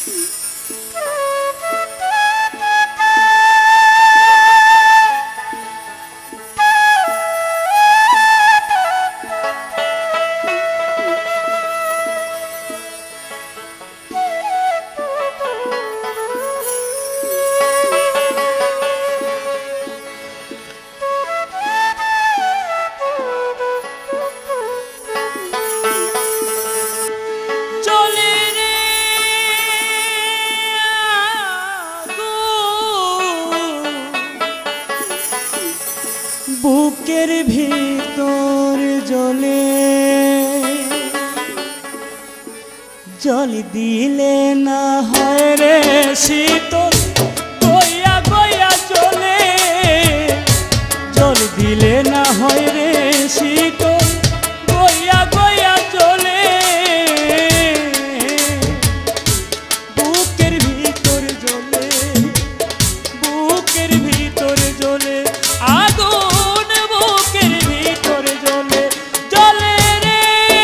বুকের ভিতর জ্বলে জল দিলে না হয় রে শীতল গইয়া গইয়া জ্বলে জল দিলে না হয় রে শীতল গইয়া গইয়া জ্বলে বুকের ভিতর জ্বলে বুকের ভিতর জ্বলে আগুন বুকের ভিতর জ্বলে জ্বলে রে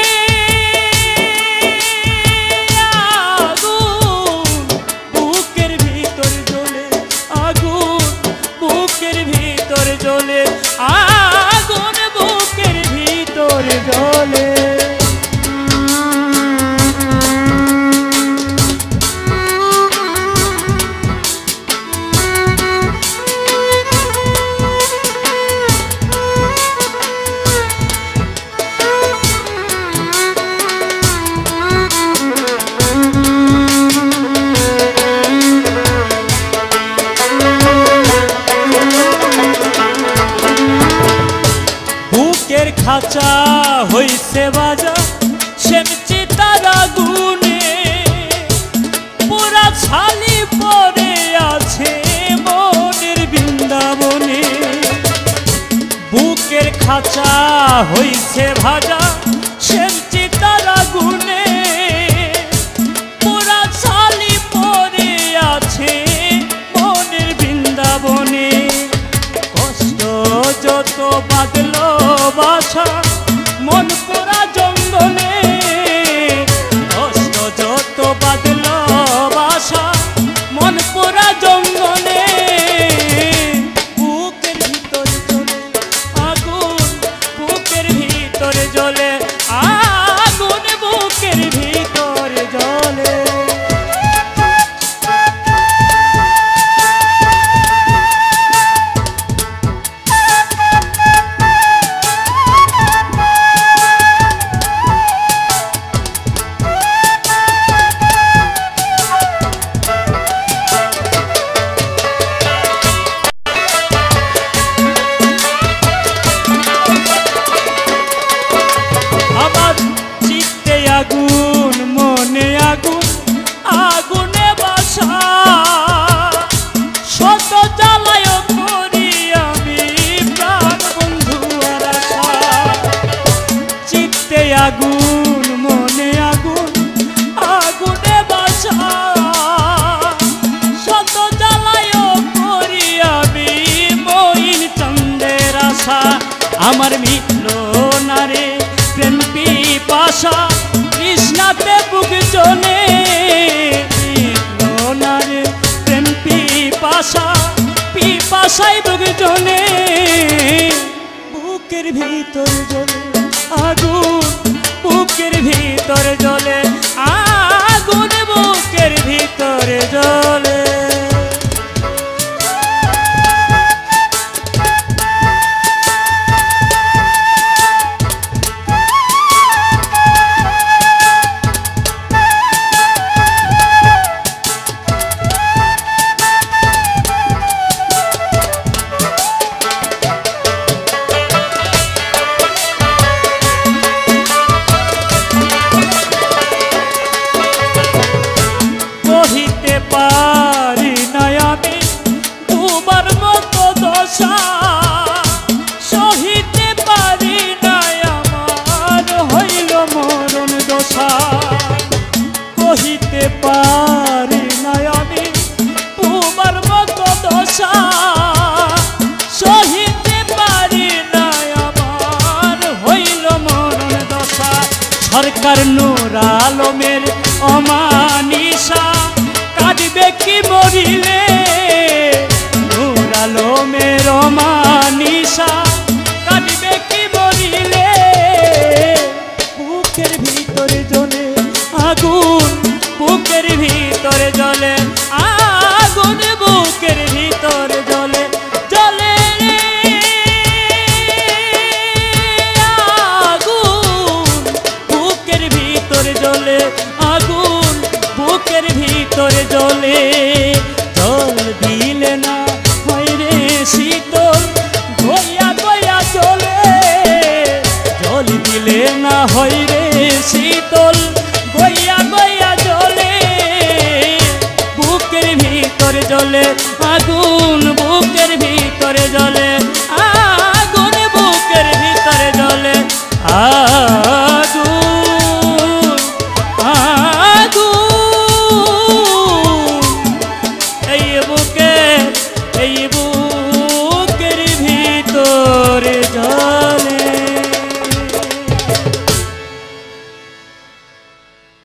আগুন বুকের ভিতর জ্বলে আগুন বুকের ভিতর জ্বলে আগুন বুকের ভিতর জ্বলে খাঁচা হইছে বাজা সেমচি তারা গুনে পুরা ছালি পরে আছে মনের বৃন্দাবনে বুকের খাঁচা হইছে ভাজা সেমচি তারা গুনে পুরা ছালি পরে আছে মনের বৃন্দাবনে কষ্ট যত বাদলো বাসা মন পোড়া জঙ্গলে কষ্ট যত বাদলো বাসা মন পোড়া জঙ্গলে বুকের ভিতরে জ্বলে আগুন বুকের ভিতরে জ্বলে আগুন বুকের ভিতরে জ্বলে আগুন মনে আগুন আগুনে বাসা শত জ্বালায় করি আমি প্রাণ বন্ধু আর আশা চিত্তে আগুন মনে আগুন আগুনে বাসা শত জ্বালায় করি আমি মইন চন্দ্রের আশা আমার মিটল না রে প্রেম পিপাসা কৃষ্ণাতে বুক জ্বলে না রে প্রেম পিপাসা পিপাসায় বুক জ্বলে বুকের ভিতর জ্বলে আগুন বুকের ভিতর জ্বলে আগুন বুকের ভিতর জ্বলে মরিলে নূর আলমের মানিসা কাঁদিবে কি মরিলে বুকের ভিতরে জ্বলে আগুন বুকের ভিতরে জ্বলে আগুন বুকের ভিতরে জ্বলে জ্বলে রে আগুন বুকের ভিতরে জ্বলে আগুন বুকের ভিতরে জ্বলে জল দিলে না হয় রে শীতল গইয়া গইয়া চলে জল দিলে না হয় রে শীতল গইয়া গইয়া জ্বলে বুকের ভিতরে জ্বলে আগুন বুকের ভিতরে জ্বলে আগুন বুকের ভিতরে জ্বলে আগুন আগুন এই বুকে এই বুক